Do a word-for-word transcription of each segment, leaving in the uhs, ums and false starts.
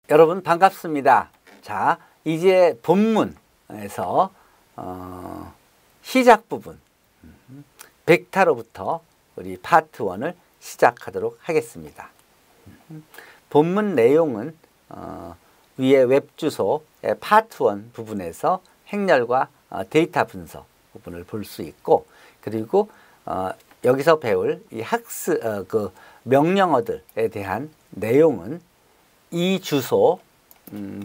여러분 반갑습니다. 자, 이제 본문에서 어, 시작 부분 벡터로부터 우리 파트 일을 시작하도록 하겠습니다. 본문 내용은 어, 위에 웹 주소의 파트 일 부분에서 행렬과 어, 데이터 분석 부분을 볼 수 있고, 그리고 어, 여기서 배울 이 학습 어, 그 명령어들에 대한 내용은 이 주소 음,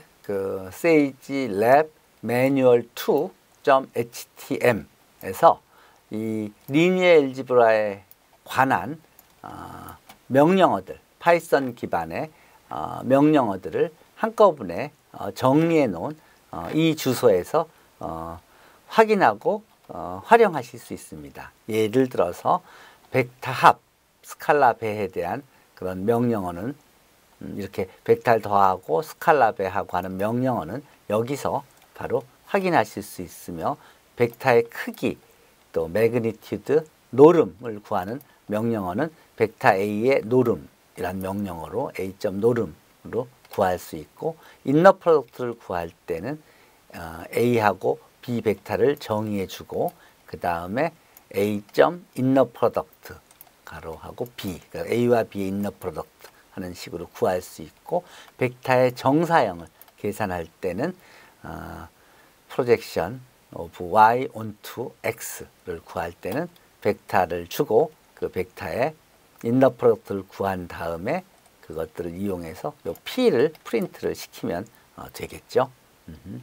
그 세이지 랩 매뉴얼 투 점 에이치 티 엠에서 이 리니어 엘지브라에 관한 어, 명령어들, 파이썬 기반의 어, 명령어들을 한꺼번에 어, 정리해 놓은 어, 이 주소에서 어, 확인하고 어, 활용하실 수 있습니다. 예를 들어서 벡터 합, 스칼라 배에 대한 그런 명령어는 음, 이렇게 벡터를 더하고 스칼라 배하고 하는 명령어는 여기서 바로 확인하실 수 있으며, 벡터의 크기, 또 매그니튜드, 노름을 구하는 명령어는 벡터 A의 노름이란 명령어로 A. 노름으로 구할 수 있고, 인너 프로덕트를 구할 때는 어, A하고 B 벡터를 정의해 주고, 그 다음에 A. 인너 프로덕트 가로하고 B, 그러니까 A와 B의 인너 프로덕트 하는 식으로 구할 수 있고, 벡터의 정사형을 계산할 때는 어, 프로젝션 오브 y onto x를 구할 때는 벡터를 주고 그 벡터의 인너 프로덕트를 구한 다음에 그것들을 이용해서 요 p를 프린트를 시키면 어, 되겠죠. 음흠.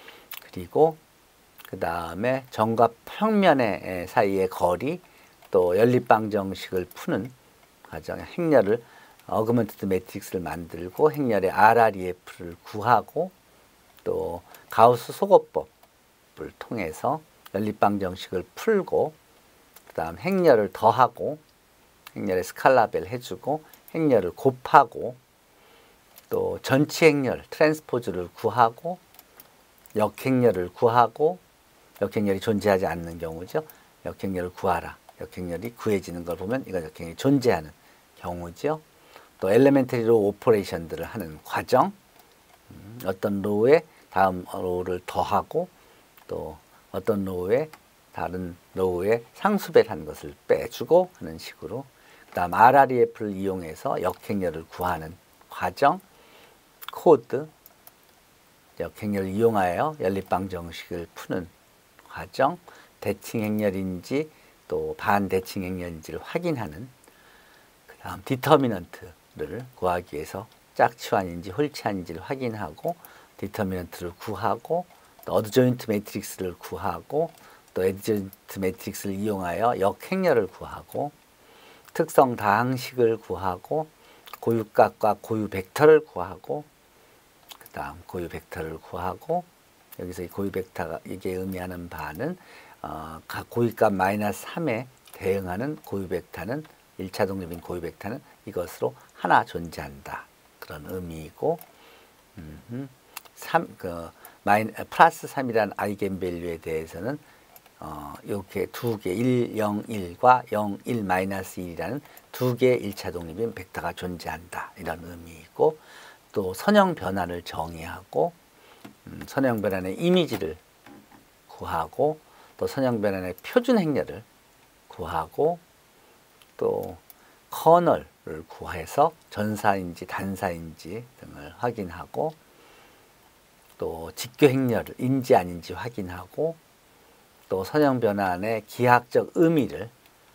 그리고 그 다음에 점과 평면의 사이의 거리, 또 연립방정식을 푸는 과정, 행렬을 어그먼티드 매트릭스를 만들고 행렬의 알알이에프를 구하고, 또 가우스 소거법을 통해서 연립방정식을 풀고, 그 다음 행렬을 더하고 행렬의 스칼라벨 해주고 행렬을 곱하고, 또 전치 행렬 트랜스포즈를 구하고 역행렬을 구하고, 역행렬이 존재하지 않는 경우죠. 역행렬을 구하라. 역행렬이 구해지는 걸 보면 이건 역행렬이 존재하는 경우죠. 또 엘레멘터리로 오퍼레이션들을 하는 과정, 음, 어떤 로우에 다음 로우를 더하고 또 어떤 로우에 다른 로우에 상수배라는 것을 빼주고 하는 식으로, 그 다음 알알이에프를 이용해서 역행렬을 구하는 과정, 코드, 역행렬을 이용하여 연립방정식을 푸는 과정, 대칭 행렬인지 또 반대칭 행렬인지를 확인하는, 그 다음 디터미넌트를 구하기 위해서 짝치환인지 홀치환인지를 확인하고 디터미넌트를 구하고, 또 어드조인트 매트릭스를 구하고, 또 에드조인트 매트릭스를 이용하여 역행렬을 구하고, 특성 다항식을 구하고, 고유값과 고유 벡터를 구하고, 그 다음 고유 벡터를 구하고, 여기서 이 고유 벡터가 이게 의미하는 바는 어, 각 고유값 마이너스 삼에 대응하는 고유 벡터는 일 차 독립인 고유 벡터는 이것으로 하나 존재한다, 그런 의미이고, 음, 삼, 그, 마이, 플러스 삼이라는 아이겐밸류에 대해서는 어, 이렇게 두 개, 일, 영, 일과 영, 일, 마이너스 일이라는 두 개의 일 차 독립인 벡터가 존재한다, 이런 의미이고, 또 선형 변환을 정의하고, 음, 선형 변환의 이미지를 구하고, 또 선형 변환의 표준 행렬을 구하고, 또 커널을 구해서 전사인지 단사인지 등을 확인하고, 또 직교 행렬을 인지 아닌지 확인하고, 또 선형 변환의 기하학적 의미를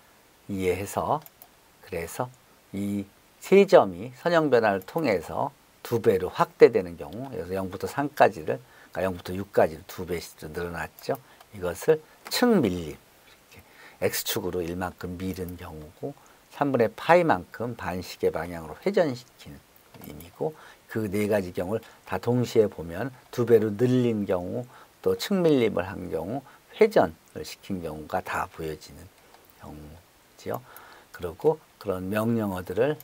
이해해서, 그래서 이 세 점이 선형 변환을 통해서 두 배로 확대되는 경우, 그래서 영부터 삼까지를, 그러니까 영부터 육까지를 두 배씩 늘어났죠. 이것을 측밀림, 이렇게 x축으로 일만큼 미는 경우고, 삼분의 파이만큼 반시계 방향으로 회전시키는 의미고, 그 네 가지 경우를 다 동시에 보면 두 배로 늘린 경우, 또 측밀림을 한 경우, 회전을 시킨 경우가 다 보여지는 경우지요. 그리고 그런 명령어들을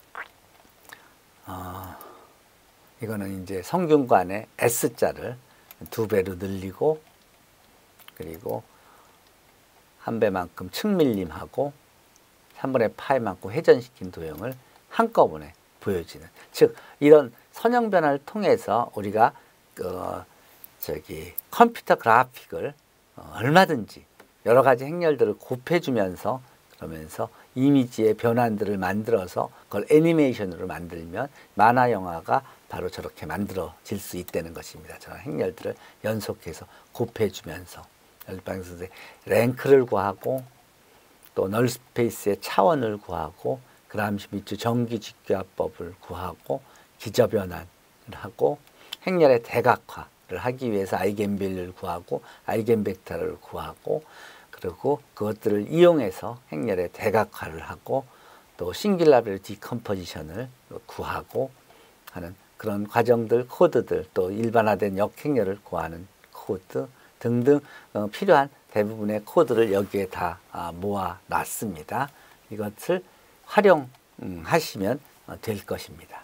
어, 이거는 이제 성균관의 S자를 두 배로 늘리고, 그리고 한 배만큼 측밀림하고 삼분의 파이만큼 회전시킨 도형을 한꺼번에 보여지는, 즉 이런 선형 변화를 통해서 우리가 그 저기 컴퓨터 그래픽을 어, 얼마든지 여러 가지 행렬들을 곱해주면서 그러면서 이미지의 변환들을 만들어서 그걸 애니메이션으로 만들면 만화 영화가 바로 저렇게 만들어질 수 있다는 것입니다. 저런 행렬들을 연속해서 곱해주면서 열방에서 랭크를 구하고 또 널 스페이스의 차원을 구하고 그람시미츠 정기직교합법을 구하고 기저변환을 하고 행렬의 대각화를 하기 위해서 아이겐밸류를 구하고 아이겐벡터를 구하고 그리고 그것들을 이용해서 행렬의 대각화를 하고 또 싱귤라벨 디컴포지션을 구하고 하는 그런 과정들, 코드들, 또 일반화된 역행렬을 구하는 코드 등등 어, 필요한 대부분의 코드를 여기에 다 아, 모아놨습니다. 이것을 활용하시면 어, 될 것입니다.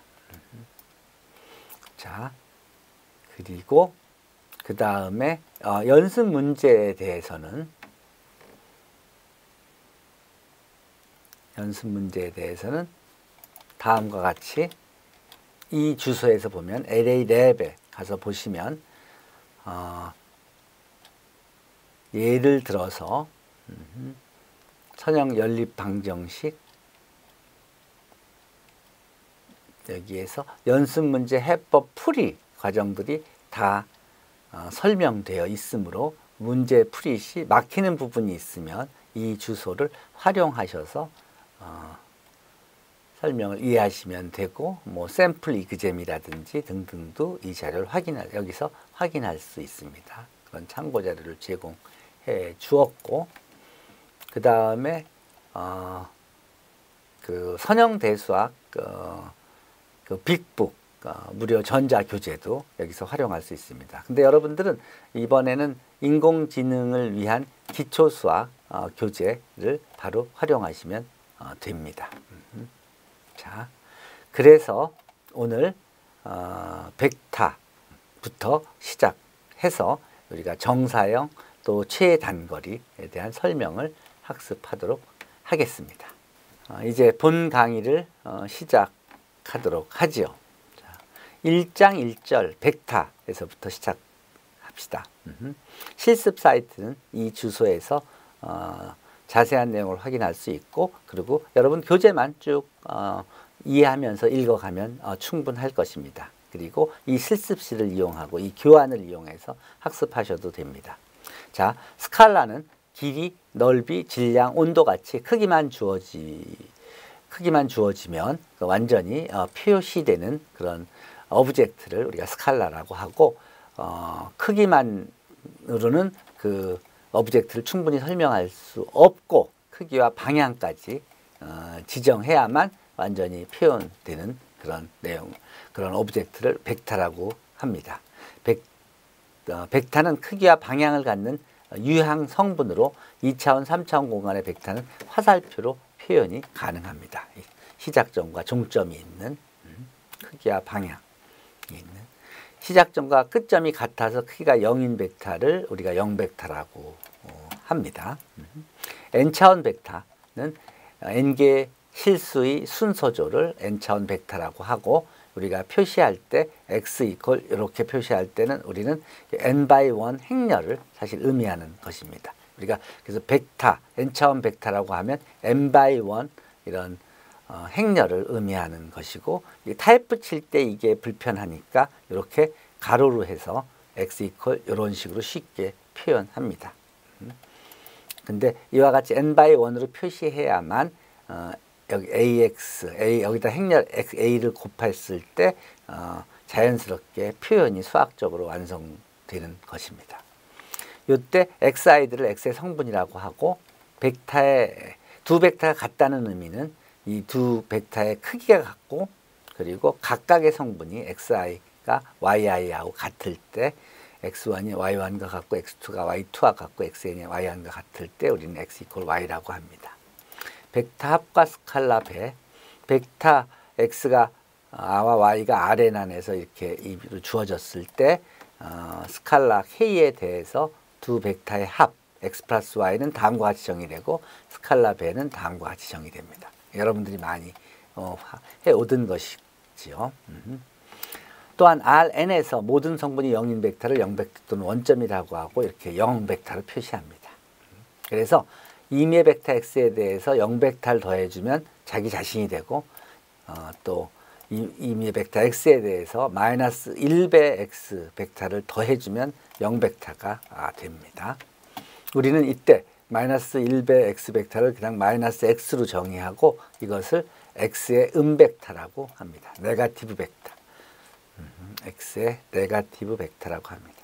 자, 그리고 그 다음에 어, 연습 문제에 대해서는 연습 문제에 대해서는 다음과 같이 이 주소에서 보면 엘에이 랩에 가서 보시면 어, 예를 들어서 음, 선형 연립 방정식 여기에서 연습 문제 해법 풀이 과정들이 다 어, 설명되어 있으므로 문제 풀이 시 막히는 부분이 있으면 이 주소를 활용하셔서 어, 설명을 이해하시면 되고 뭐 샘플 이그잼이라든지 등등도 이 자료를 확인할 여기서 확인할 수 있습니다. 그런 참고 자료를 제공해 주었고 그 다음에 어, 그 선형 대수학 어, 그 빅북 어, 무료 전자 교재도 여기서 활용할 수 있습니다. 근데 여러분들은 이번에는 인공지능을 위한 기초 수학 어, 교재를 바로 활용하시면 어, 됩니다. 음. 자, 그래서 오늘 어, 벡터부터 시작해서 우리가 정사형 또 최단거리에 대한 설명을 학습하도록 하겠습니다. 어, 이제 본 강의를 어, 시작하도록 하지요. 자, 일 장 일 절 벡터에서부터 시작합시다. 음흠. 실습 사이트는 이 주소에서 어, 자세한 내용을 확인할 수 있고 그리고 여러분 교재만 쭉 어, 이해하면서 읽어가면 어, 충분할 것입니다. 그리고 이 실습실을 이용하고 이 교환을 이용해서 학습하셔도 됩니다. 자, 스칼라는 길이, 넓이, 질량, 온도같이 크기만 주어지 크기만 주어지면 완전히 어, 표시되는 그런 오브젝트를 우리가 스칼라라고 하고 어, 크기만으로는 그 오브젝트를 충분히 설명할 수 없고 크기와 방향까지 어, 지정해야만 완전히 표현되는 그런 내용, 그런 오브젝트를 벡터라고 합니다. 벡, 어, 벡터는 크기와 방향을 갖는 유형 성분으로 이 차원, 삼 차원 공간의 벡터는 화살표로 표현이 가능합니다. 시작점과 종점이 있는 음, 크기와 방향이 있는 시작점과 끝점이 같아서 크기가 영인 벡터를 우리가 영 벡터라고 어, 합니다. 음. N차원 벡터는 N개의 실수의 순서조를 N차원 벡터라고 하고 우리가 표시할 때 X 이퀄 이렇게 표시할 때는 우리는 N 바이 원 행렬을 사실 의미하는 것입니다. 우리가 그래서 벡터, N차원 벡터라고 하면 N 바이 원 이런 어, 행렬을 의미하는 것이고 타입 칠 때 이게 불편하니까 이렇게 가로로 해서 X 이퀄 이런 식으로 쉽게 표현합니다. 음. 근데 이와 같이 N 바이 원으로 표시해야만 어, 여기 에이엑스, A 여기다 행렬 X, A를 곱했을 때 어, 자연스럽게 표현이 수학적으로 완성되는 것입니다. 이때 엑스아이들을 X의 성분이라고 하고 벡터의 두 벡터가 같다는 의미는 이 두 벡터의 크기가 같고 그리고 각각의 성분이 엑스아이가 와이아이하고 같을 때 엑스원이 와이원과 같고 엑스투가 와이투와 같고 엑스엔이 와이원과 같을 때 우리는 X 이퀄 Y라고 합니다. 벡터 합과 스칼라 배, 벡터 X가 R과 Y가 Rn 안에서 이렇게 주어졌을 때 어, 스칼라 K에 대해서 두 벡터의 합 X 플러스 Y는 다음과 같이 정의되고 스칼라 배는 다음과 같이 정의됩니다. 여러분들이 많이 어, 해오던 것이지요. 음. 또한 알엔에서 모든 성분이 영인 벡터를 영 벡터 또는 원점이라고 하고 이렇게 영 벡터를 표시합니다. 그래서 임의의 벡터 X에 대해서 영 벡터를 더해주면 자기 자신이 되고 어, 또 임의의 벡터 X에 대해서 마이너스 일 배 X 벡터를 더해주면 영 벡터가 아, 됩니다. 우리는 이때 마이너스 일 배 X 벡터를 그냥 마이너스 X로 정의하고 이것을 X의 음벡터라고 합니다. 네거티브 벡터. 음, X의 네거티브 벡터라고 합니다.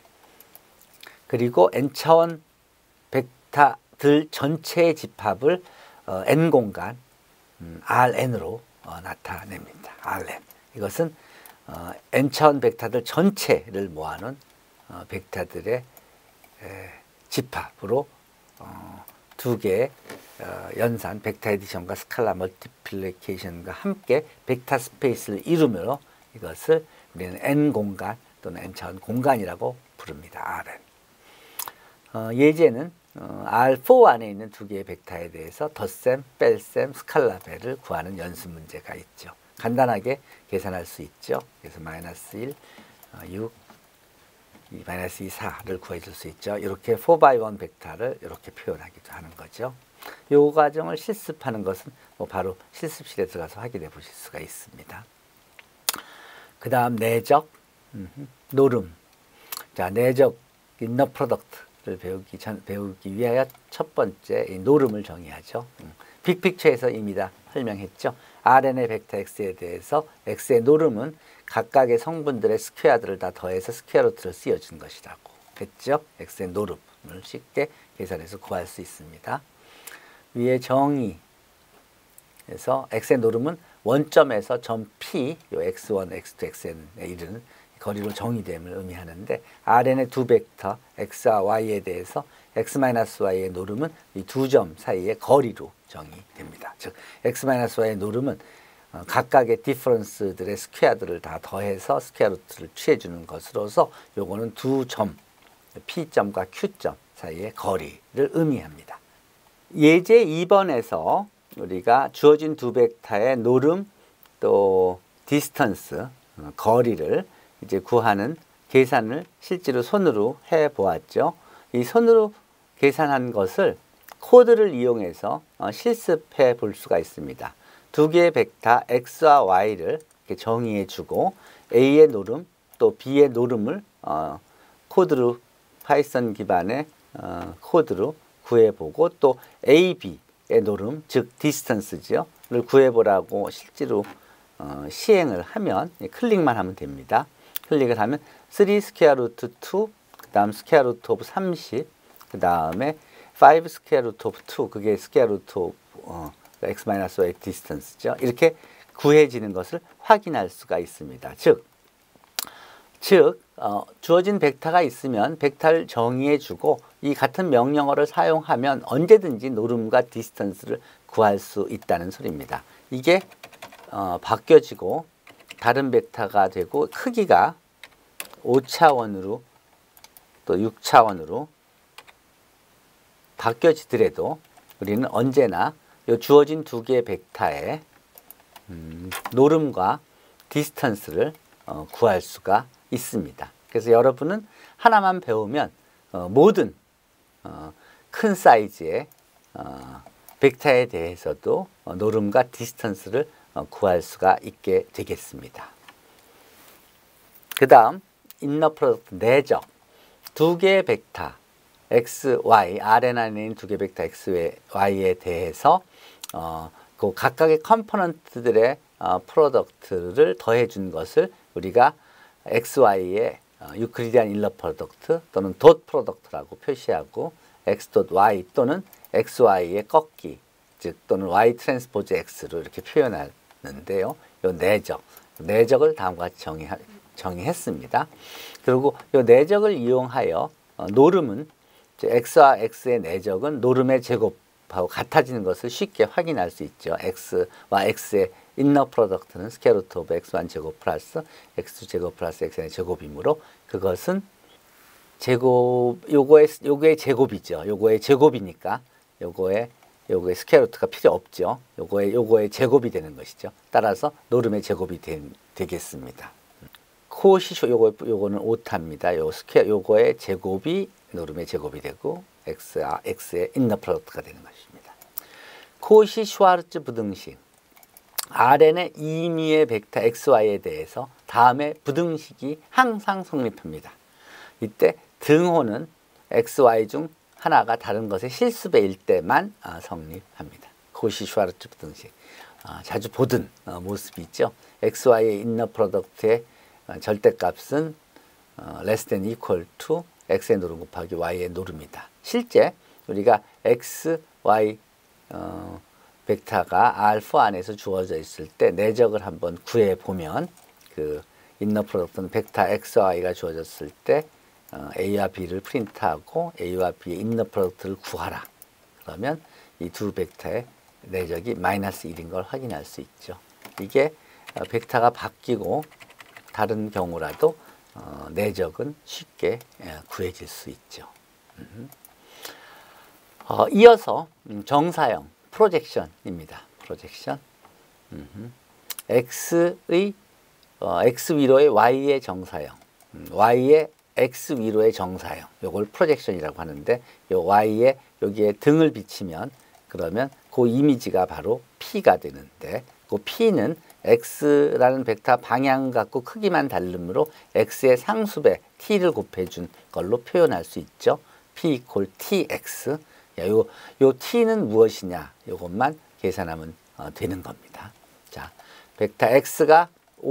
그리고 N차원 벡터들 전체의 집합을 어, N공간 음, 알엔으로 어, 나타냅니다. 알엔. 이것은 어, N차원 벡터들 전체를 모아놓은 어, 벡터들의 에, 집합으로 어, 두 개의 어, 연산 벡터 에디션과 스칼라 멀티플리케이션과 함께 벡터 스페이스를 이루므로 이것을 우리는 N 공간 또는 N차원 공간이라고 부릅니다. 알엔. 어, 예제는 어, 알 사 안에 있는 두 개의 벡터에 대해서 덧셈, 뺄셈, 스칼라벨을 구하는 연습 문제가 있죠. 간단하게 계산할 수 있죠. 그래서 마이너스 일, 어, 육, 이 마이너스 이, 사를 구해줄 수 있죠. 이렇게 사 바이 일 벡터를 이렇게 표현하기도 하는 거죠. 이 과정을 실습하는 것은 뭐 바로 실습실에 들어가서 확인해 보실 수가 있습니다. 그 다음 내적, 음흠, 노름. 자, 내적 인너 프로덕트를 배우기 전, 배우기 위하여 첫 번째 이 노름을 정의하죠. 음, 빅픽처에서 이미 다 설명했죠. 알엔의 벡터 X에 대해서 X의 노름은 각각의 성분들의 스퀘어들을 다 더해서 스퀘어 루트를 씌워준 것이라고 했죠. X의 노름을 쉽게 계산해서 구할 수 있습니다. 위에 정의에서 X의 노름은 원점에서 점 P, 요 엑스 원, 엑스 투, 엑스엔에 이르는 거리로 정의됨을 의미하는데 알엔의 두 벡터 X와 Y에 대해서 X-Y의 노름은 이 두 점 사이의 거리로 정의됩니다. 즉 X-Y의 노름은 어, 각각의 디퍼런스들의 스퀘어들을 다 더해서 스퀘어 루트를 취해주는 것으로서 요거는 두 점, P점과 Q점 사이의 거리를 의미합니다. 예제 이 번에서 우리가 주어진 두 벡터의 노름 또 디스턴스, 어, 거리를 이제 구하는 계산을 실제로 손으로 해 보았죠. 이 손으로 계산한 것을 코드를 이용해서 어, 실습해 볼 수가 있습니다. 두 개의 벡터 X와 Y를 이렇게 정의해 주고 A의 노름 또 B의 노름을 어, 코드로 파이썬 기반의 어, 코드로 구해보고 또 A, B의 노름 즉 디스턴스죠. 를 구해보라고 실제로 어, 시행을 하면 클릭만 하면 됩니다. 클릭을 하면 삼 스퀘어 루트 이, 그 다음 스퀘어 루트 오브 삼십, 그 다음에 오 스퀘어 루트 오브 이, 그게 스퀘어 루트 오브 어, X-Y의 디스턴스죠. 이렇게 구해지는 것을 확인할 수가 있습니다. 즉, 즉 어, 주어진 벡터가 있으면 벡터를 정의해주고 이 같은 명령어를 사용하면 언제든지 노름과 디스턴스를 구할 수 있다는 소리입니다. 이게 어, 바뀌어지고 다른 벡터가 되고 크기가 오 차원으로 또 육 차원으로 바뀌어지더라도 우리는 언제나 이 주어진 두 개의 벡터의 음, 노름과 디스턴스를 어, 구할 수가 있습니다. 그래서 여러분은 하나만 배우면 어, 모든 어, 큰 사이즈의 어, 벡터에 대해서도 어, 노름과 디스턴스를 어, 구할 수가 있게 되겠습니다. 그 다음 인너 프로덕트 내적 두 개의 벡터 X, Y, 알엔 안에 있는 두 개의 벡터 X, Y에 대해서 어, 그 각각의 컴포넌트들의 어, 프로덕트를 더해준 것을 우리가 X, Y의 어, 유클리디안 인러 프로덕트 또는 돗 프로덕트라고 표시하고 X 닷 Y 또는 X, Y의 꺾기 즉 또는 Y 트랜스포즈 X로 이렇게 표현하는데요. 이 내적, 내적을 다음과 같이 정의, 정의했습니다. 그리고 이 내적을 이용하여 어, 노름은 X와 X의 내적은 노름의 제곱하고 같아지는 것을 쉽게 확인할 수 있죠. X와 X의 인너 프로덕트는 스퀘어 루트 오브 엑스 원 제곱 플러스 엑스 투 제곱 플러스 엑스엔의 제곱이므로 그것은 제곱 요거의 요거의 제곱이죠. 요거의 제곱이니까 요거의 요거의 스퀘어 루트가 필요 없죠. 요거의 요거의 제곱이 되는 것이죠. 따라서 노름의 제곱이 되, 되겠습니다. 코시 요거 요거는 오타입니다. 요 스퀘어 요거의 제곱이 노름의 제곱이 되고 x 아, x의 인너 프로덕트가 되는 것입니다. 코시 슈와르츠 부등식 알엔의 임의의 벡터 xy에 대해서 다음에 부등식이 항상 성립합니다. 이때 등호는 xy 중 하나가 다른 것의 실수배일 때만 성립합니다. 코시 슈와르츠 부등식 자주 보던 모습이 있죠. xy의 인너 프로덕트의 절대값은 less than equal to x의 노름 곱하기 y의 노름이다. 실제 우리가 x, y 어, 벡터가 알파 안에서 주어져 있을 때 내적을 한번 구해 보면 그 인너 프로덕트는 벡터 x, y가 주어졌을 때 어, a와 b를 프린트하고 a와 b의 인너 프로덕트를 구하라. 그러면 이 두 벡터의 내적이 마이너스 일인 걸 확인할 수 있죠. 이게 어, 벡터가 바뀌고 다른 경우라도 어, 내적은 쉽게 예, 구해질 수 있죠. 음. 어, 이어서 정사형 프로젝션입니다. 프로젝션. 음. x의 어, x 위로의 y의 정사형, 음, y의 x 위로의 정사형. 요걸 프로젝션이라고 하는데 요 y에 여기에 등을 비치면 그러면 그 이미지가 바로 p가 되는데 그 p는 x라는 벡터 방향 갖고 크기만 다르므로 x의 상수배 t를 곱해준 걸로 표현할 수 있죠. p equal tx. 야, 요, 요 t는 무엇이냐? 요것만 계산하면 어, 되는 겁니다. 자, 벡터 x가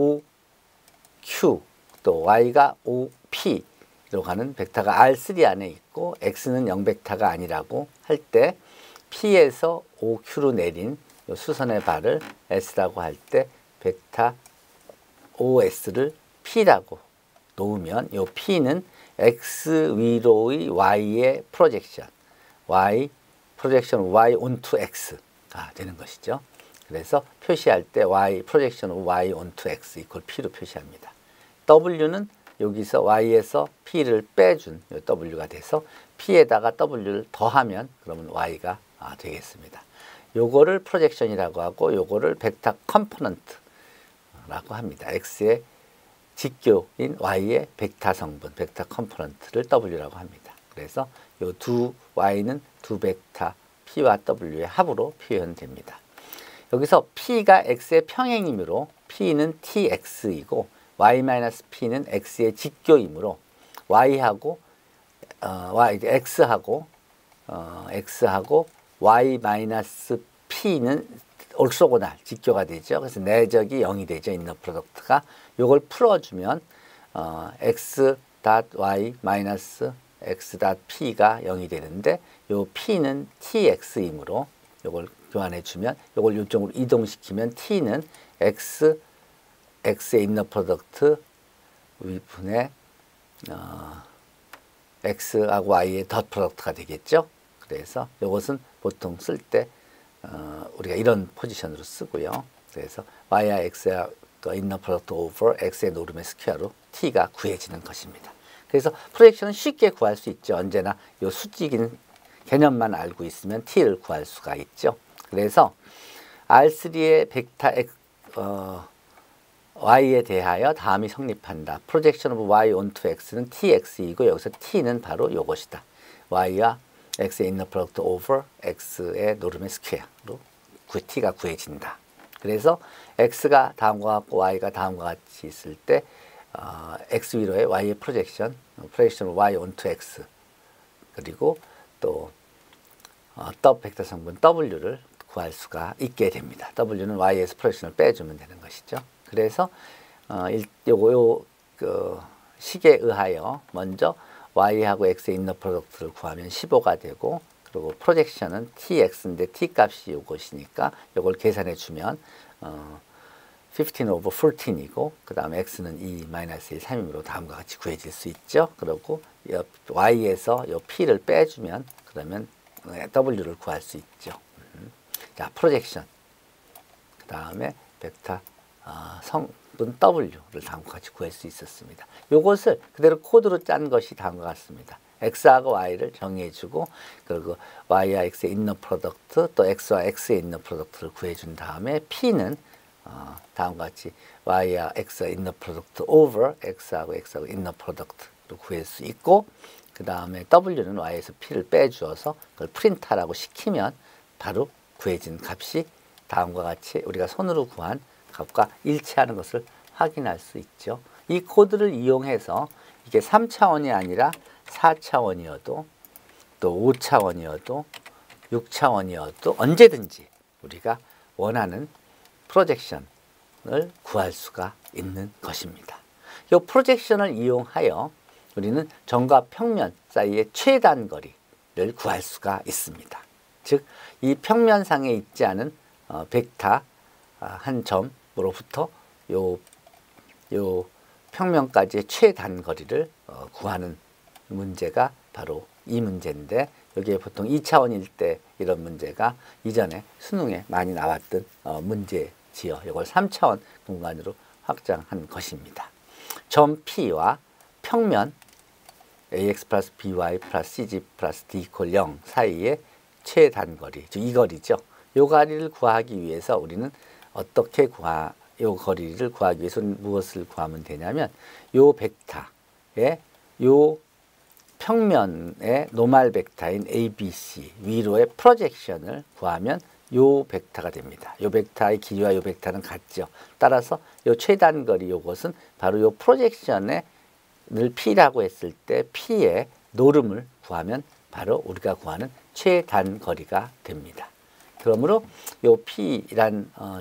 오큐 또 y가 오피로 가는 벡터가 알 쓰리 안에 있고 x는 영 벡터가 아니라고 할 때 p에서 오큐로 내린 요 수선의 발을 s라고 할 때 벡터 os를 p라고 놓으면 요 p는 x 위로의 y의 프로젝션, y 프로젝션 y onto x가 되는 것이죠. 그래서 표시할 때 y 프로젝션 y onto x 이퀄 p로 표시합니다. w는 여기서 y에서 p를 빼준 요 w가 돼서 p에다가 w를 더하면 그러면 y가 아, 되겠습니다. 요거를 프로젝션이라고 하고 요거를 벡터 컴포넌트라고 합니다. x의 직교인 y의 벡터 성분, 벡터 컴포넌트를 w라고 합니다. 그래서 요 두 y는 두 벡터 p와 w의 합으로 표현됩니다. 여기서 p가 x의 평행이므로 p는 tx이고 y-p는 x의 직교이므로 y하고 어, y, x하고 어, x하고 y-p는 올소고날 직교가 되죠. 그래서 내적이 영이 되죠. 인너 프로덕트가. 요걸 풀어주면 어, x.y x.p가 영이 되는데 요 p는 tx이므로 요걸 교환해 주면 요걸 요쪽으로 이동시키면 t는 x x의 인너 프로덕트 위분의 어, x하고 y의 덧 프로덕트가 되겠죠. 그래서 이것은 보통 쓸 때 어, 우리가 이런 포지션으로 쓰고요. 그래서 y와 x의 인너 프로덕트 오버 x의 노름의 스퀘어로 t가 구해지는 것입니다. 그래서 프로젝션은 쉽게 구할 수 있죠. 언제나 이 수직인 개념만 알고 있으면 t를 구할 수가 있죠. 그래서 알 쓰리의 벡터 x, 어, y에 대하여 다음이 성립한다. 프로젝션 오브 y onto x는 tx이고 여기서 t는 바로 이것이다. y와 x의 인너 프로덕트 오버 x의 노름의 스퀘어로 t가 구해진다. 그래서 x가 다음과 같고 y가 다음과 같이 있을 때 어, x 위로의 y의 프로젝션, 프로젝션 y onto x 그리고 또 어, 더블 벡터 성분 w를 구할 수가 있게 됩니다. w는 y에서 프로젝션을 빼주면 되는 것이죠. 그래서 어, 일, 요거 요 그 식에 의하여 먼저 y하고 x의 인너 프로덕트를 구하면 십오가 되고 그리고 프로젝션은 tx인데 t 값이 요것이니까 요걸 계산해 주면 어, 십오 over 십사이고 그 다음에 x는 이 마이너스 일, 삼이므로 다음과 같이 구해질 수 있죠. 그리고 y에서 요 p를 빼주면 그러면 w를 구할 수 있죠. 음. 자, 프로젝션 그 다음에 벡터 어, 성분 w를 다음과 같이 구할 수 있었습니다. 요것을 그대로 코드로 짠 것이 다음과 같습니다. x하고 y를 정의해주고 그리고 y와 x의 인너 프로덕트 또 x와 x의 인너 프로덕트를 구해준 다음에 p는 어, 다음과 같이 y와 x의 inner product over x하고 x하고 inner product로 구할 수 있고, 그 다음에 w는 y에서 p를 빼주어서 그걸 프린트하라고 시키면 바로 구해진 값이 다음과 같이 우리가 손으로 구한 값과 일치하는 것을 확인할 수 있죠. 이 코드를 이용해서 이게 삼 차원이 아니라 사 차원이어도 또 오 차원이어도 육 차원이어도 언제든지 우리가 원하는 프로젝션을 구할 수가 있는 것입니다. 이 프로젝션을 이용하여 우리는 점과 평면 사이의 최단 거리를 구할 수가 있습니다. 즉, 이 평면상에 있지 않은 어, 벡터 한 점으로부터 요, 요 평면까지의 최단 거리를 어, 구하는 문제가 바로 이 문제인데, 여기에 보통 이 차원일 때 이런 문제가 이전에 수능에 많이 나왔던 어, 문제지요. 이걸 삼 차원 공간으로 확장한 것입니다. 점 P와 평면 ax 플러스 by 플러스 cg 플러스 d 이퀄 영 사이의 최단거리, 즉 이 거리죠. 이 거리를 구하기 위해서 우리는 어떻게 구하, 이 거리를 구하기 위해서 무엇을 구하면 되냐면, 이 벡터의 이 평면의 노멀 벡터인 에이비씨 위로의 프로젝션을 구하면 이 벡터가 됩니다. 이 벡터의 길이와 이 벡터는 같죠. 따라서 이 최단거리 이것은 바로 이 프로젝션을 P라고 했을 때 P의 노름을 구하면 바로 우리가 구하는 최단거리가 됩니다. 그러므로 이 P란 어,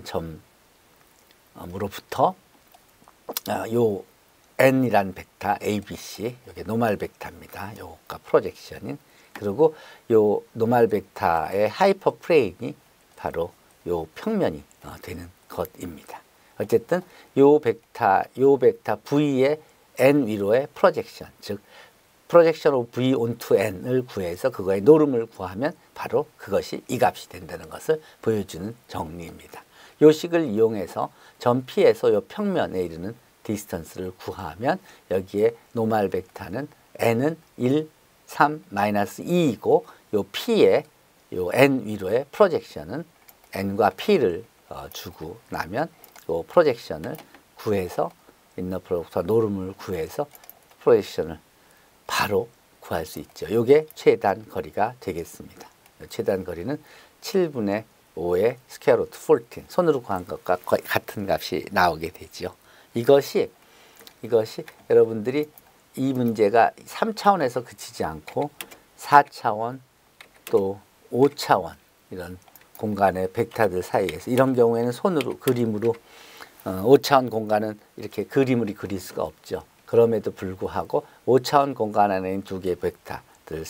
점으로부터 어, 요 N이란 벡터 에이비씨, 이게 노멀 벡터입니다. 요가 프로젝션인. 그리고 요 노멀 벡터의 하이퍼 플레인이 바로 요 평면이 어, 되는 것입니다. 어쨌든 요 벡터, 요 벡터 V의 N 위로의 프로젝션, 즉 프로젝션 오브 V onto N을 구해서 그거의 노름을 구하면 바로 그것이 이 값이 된다는 것을 보여주는 정리입니다. 요 식을 이용해서 점 P에서 요 평면에 이르는 디스턴스를 구하면 여기에 노멀 벡터는 N은 일, 삼, 마이너스 이이고 요 P의 요 N 위로의 프로젝션은 N과 P를 어, 주고 나면 요 프로젝션을 구해서 인너 프로덕트와 노름을 구해서 프로젝션을 바로 구할 수 있죠. 이게 최단 거리가 되겠습니다. 최단 거리는 칠분의 오의 스퀘어 루트 십사, 손으로 구한 것과 거의 같은 값이 나오게 되죠. 이것이 이것이 여러분들이 이 문제가 삼 차원에서 그치지 않고 사 차원 또 오 차원 이런 공간의 벡터들 사이에서, 이런 경우에는 손으로 그림으로 어, 오 차원 공간은 이렇게 그림으로 그릴 수가 없죠. 그럼에도 불구하고 오 차원 공간 안에 있는 두 개의 벡터들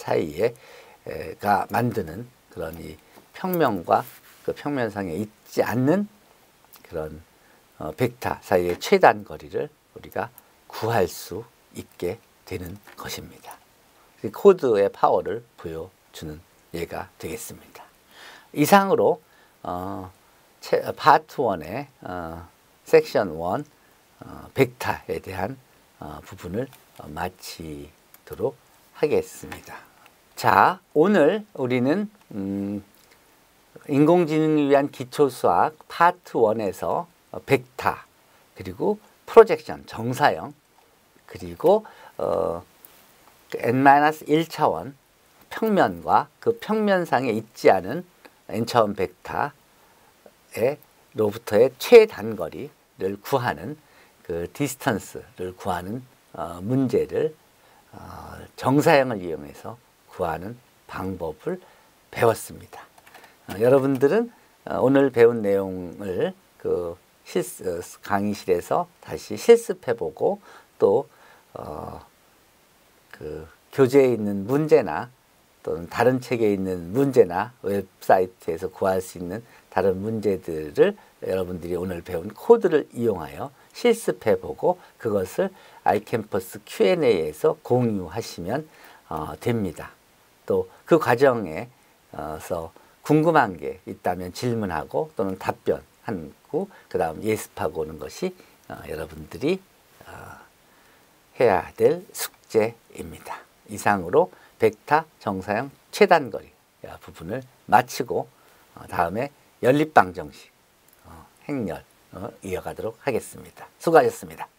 사이에가 만드는 그런 이 평면과 그 평면상에 있지 않는 그런 어, 벡터 사이의 최단 거리를 우리가 구할 수 있게 되는 것입니다. 코드의 파워를 보여주는 예가 되겠습니다. 이상으로 어, 파트 일의 어, 섹션 일 어, 벡터에 대한 어, 부분을 어, 마치도록 하겠습니다. 자, 오늘 우리는 음, 인공지능을 위한 기초수학 파트 일에서 어, 벡터, 그리고 프로젝션, 정사형, 그리고 어, 엔 일 차원 평면과 그 평면상에 있지 않은 N차원 벡터의 로부터의 최단거리를 구하는 그 디스턴스를 구하는 어, 문제를 어, 정사형을 이용해서 구하는 방법을 배웠습니다. 어, 여러분들은 어, 오늘 배운 내용을 그 실습, 강의실에서 다시 실습해보고 또 어, 그 교재에 있는 문제나 또는 다른 책에 있는 문제나 웹사이트에서 구할 수 있는 다른 문제들을 여러분들이 오늘 배운 코드를 이용하여 실습해보고 그것을 아이캠퍼스 큐 앤 에이에서 공유하시면 어, 됩니다. 또 그 과정에서 궁금한 게 있다면 질문하고 또는 답변하고 그 다음 예습하고 오는 것이 어, 여러분들이 어, 해야 될 숙제입니다. 이상으로 벡터 정사형 최단거리 부분을 마치고 어, 다음에 연립방정식 어, 행렬 어, 이어가도록 하겠습니다. 수고하셨습니다.